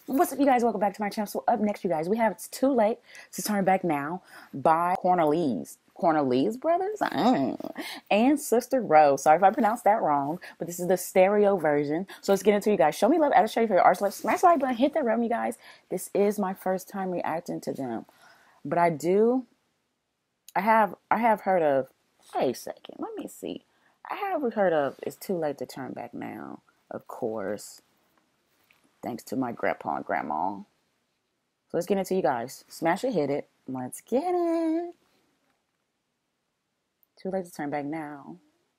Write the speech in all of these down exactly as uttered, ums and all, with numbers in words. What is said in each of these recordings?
What's up, you guys? Welcome back to my channel. So up next, you guys, we have It's Too Late to Turn Back Now by Cornelius. Cornelius Brothers? Mm. And Sister Rose. Sorry if I pronounced that wrong, but this is the stereo version. So let's get into it, you guys. Show me love as I show you for your arts. Let's smash the like button, hit that button, you guys. This is my first time reacting to them. But I do, I have, I have heard of, wait a second, let me see. I have heard of It's Too Late to Turn Back Now, of course. Thanks to my grandpa and grandma. So let's get into you guys. Smash it, hit it. Let's get it. Too late to turn back now.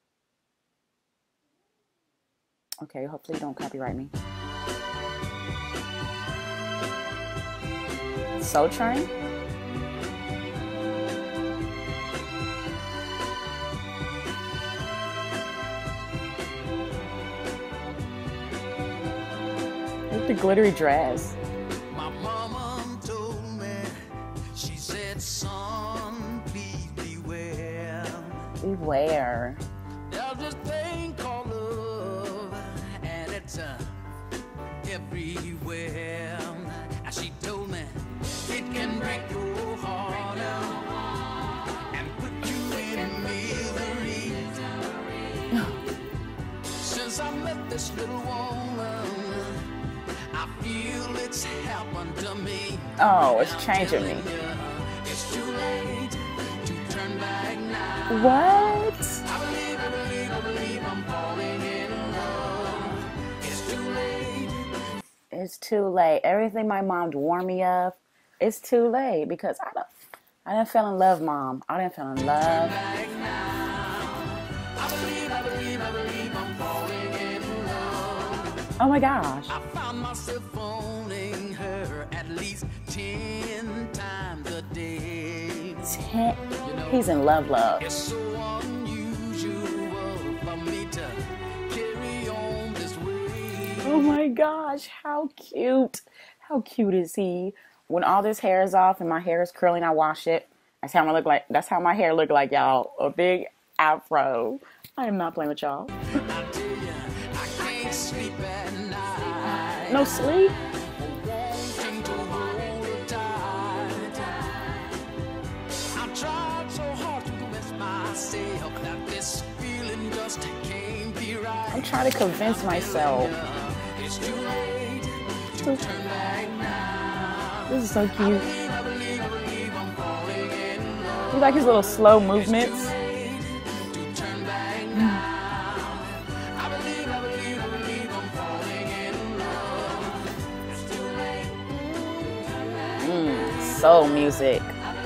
Okay, hopefully you don't copyright me. Soul Train. With the glittery dress. My mama told me, she said, son, please beware. Beware. There's this thing called love, and it's uh, everywhere. And she told me, it can break your heart out and put you in misery. Since I met this little woman, I feel it's happened to me. Oh, it's changing me. It's too late to turn back now. What? I believe, I believe, I believe I'm falling in love. It's too late. It's too late. Everything my mom warned me of, it's too late because I don't. I didn't fall in love, Mom. I didn't fall in love. Back now. I believe, I believe, I believe I'm falling in love. Oh my gosh. I found myself phoning her at least ten times a day. Ten. He's in love, love. It's so unusual for me to carry on this way. Oh my gosh, how cute. How cute is he? When all this hair is off and my hair is curling, I wash it. That's how I look like. That's how my hair look like, y'all. A big afro. I am not playing with y'all. I tell you, I can't sleep at night. No sleep? Wanting to hold her tight. I tried so hard to convince myself that this feeling just can't be right. I'm trying to convince myself. It's too late to turn back now. This is so cute. I believe, I believe I'm falling in love. You like his little slow movements? To turn back now. I believe, I believe, I believe I'm falling in love. It's too late to turn back. Mmm, soul music.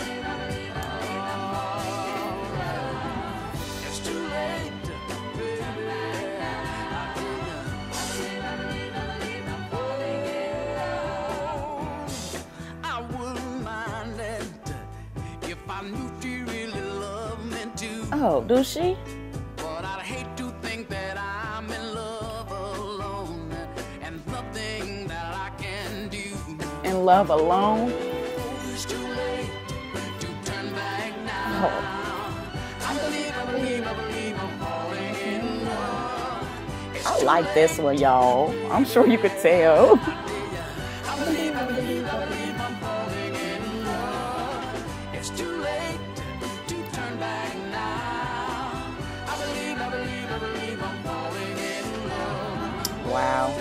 It's too late, baby. I believe, I believe, I believe I'm falling in love. I wouldn't mind it if I knew she really loved me too. Oh, do she? But I'd hate to think that I'm in love alone and nothing that I can do. In love alone? It's too late to turn back now. Oh, I believe, I believe, I believe I'm falling in love. It's I too like late. this one, y'all. I'm sure you could tell. I believe, I believe, I believe I'm falling in love. It's too late to turn back now. I believe, I believe, I believe I'm falling in love. Wow.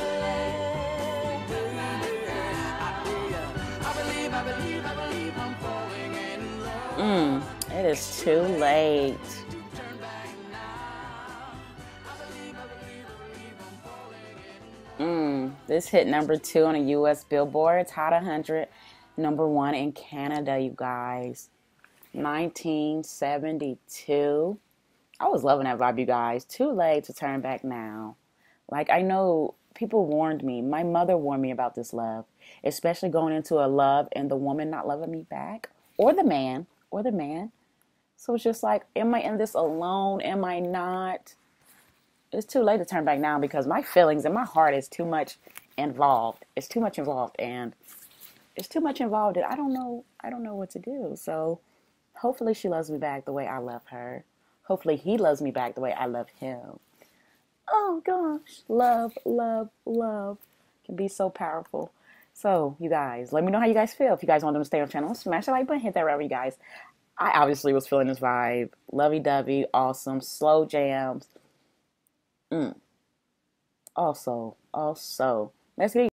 I believe, I believe, I believe I'm falling in love. Mmm, it is too late. Turn back now. I believe, I believe, I believe I'm falling in love. Mmm, this hit number two on a U S Billboard Hot one hundred, number one in Canada, you guys. nineteen seventy-two. I was loving that vibe, you guys. Too late to turn back now. Like, I know people warned me. My mother warned me about this love, especially going into a love and the woman not loving me back, or the man, or the man. So it's just like, am I in this alone? Am I not? It's too late to turn back now because my feelings and my heart is too much involved. It's too much involved, and it's too much involved, and I don't know. I don't know what to do. So hopefully she loves me back the way I love her. Hopefully he loves me back the way I love him. Oh gosh, love, love, love can be so powerful. So, you guys, let me know how you guys feel. If you guys want them to stay on the channel, smash the like button, hit that red, you guys. I obviously was feeling this vibe. Lovey-dovey, awesome, slow jams. Mm. Also, also, let's get